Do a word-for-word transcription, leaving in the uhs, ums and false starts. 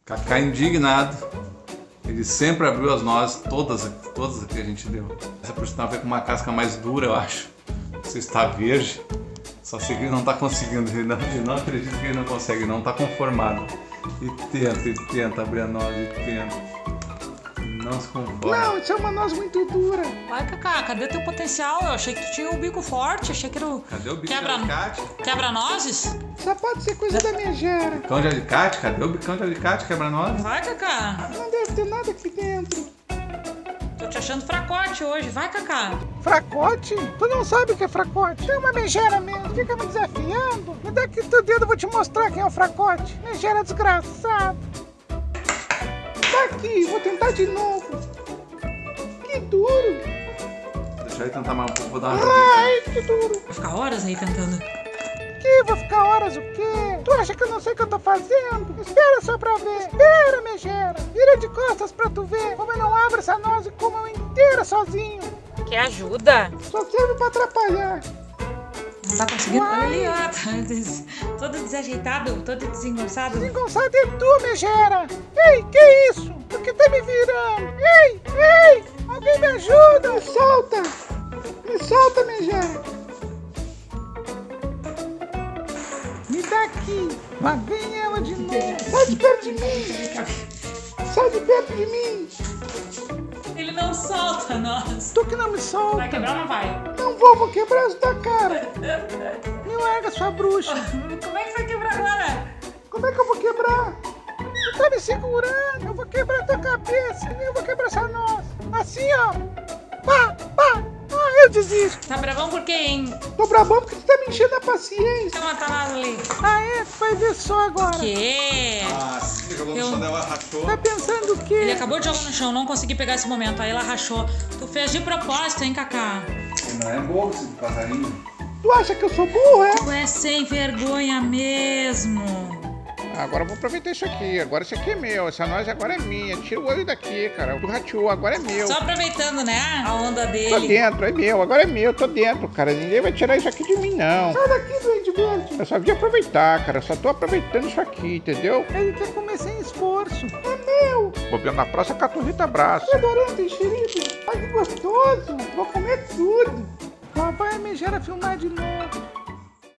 Cacá indignado. Ele sempre abriu as nozes, todas, todas que a gente deu. Essa por sinal veio com uma casca mais dura, eu acho. Você está verde. Só sei que ele não está conseguindo. Ele não, ele não acredita que ele não consegue, não está conformado. E tenta, e tenta abrir a noz, e tenta. Não se conforma. Não, isso é uma noz muito dura. Vai, Cacá, cadê teu potencial? Eu achei que tu tinha o bico forte, achei que era o... Cadê o bico Quebra... de alicate? Quebra-nozes? Só pode ser coisa da megera. Bicão de alicate? Cadê o bicão de alicate, quebra-nozes? Vai, Cacá. Não deve ter nada aqui dentro. Tô te achando fracote hoje. Vai, Cacá. Fracote? Tu não sabe o que é fracote? É uma megera mesmo. Fica me desafiando. Me dá aqui teu dedo, eu vou te mostrar quem é o fracote. Megera desgraçado. Tá aqui, vou tentar de novo. Que duro. Deixa eu tentar mais um pouco, vou dar uma joguinha. Ai, que duro. Vai ficar horas aí tentando. Que? Vou ficar horas o quê? Tu acha que eu não sei o que eu tô fazendo? Espera só pra ver. Espera, megera. Vira de costas pra tu ver como eu não abro essa noz e como eu inteira sozinho. Quer ajuda? Só serve pra atrapalhar. Não tá conseguindo? Uai. Olha ali, ó. Tá des... todo desajeitado, todo desengonçado. Desengonçado é tu, megera. Ei, que isso? Por que tá me virando? Ei, ei, alguém me ajuda. Me solta. Me solta, megera. Me dá aqui. Lá vem ela de novo. Sai de perto de mim. Sai de perto de mim. Ele não solta nós. Tu que não me solta. Vai quebrar ou não vai? Não vou, vou quebrar isso da cara. Me larga, sua bruxa. Como é que vai quebrar agora? Como é que eu vou quebrar? Tu tá me segurando. Eu vou quebrar tua cabeça. Eu vou quebrar essa noz. Assim, ó. Pá, pá. Ah, eu desisto. Tá bravão por quê, hein? Tô brabão porque tu tá me enchendo a paciência. Tem uma talada ali. Ah, é? Tu vai ver só agora. Quê? Ah, sim, jogou no Eu- chão dela, rachou. Tá pensando o quê? Ele acabou de jogar no chão, não consegui pegar esse momento. Aí ela rachou. Tu fez de propósito, hein, Cacá? Não é bobo esse passarinho. Tu acha que eu sou burro, é? Tu é sem vergonha mesmo. Agora eu vou aproveitar isso aqui. Agora isso aqui é meu. Essa noz agora é minha. Tira o olho daqui, cara. O do rateou agora é meu. Só aproveitando, né? A onda Tô dele. dentro, é meu. Agora é meu. Tô dentro, cara. Ninguém vai tirar isso aqui de mim, não. Sai daqui, doente verde. Eu só vim aproveitar, cara. Eu só tô aproveitando isso aqui, entendeu? Ele quer comer sem esforço. É meu. Bobeando na praça, caturrita abraço. Fedorento, enxerido. Ai, que gostoso. Vou comer tudo. Lá vai a megera filmar de novo.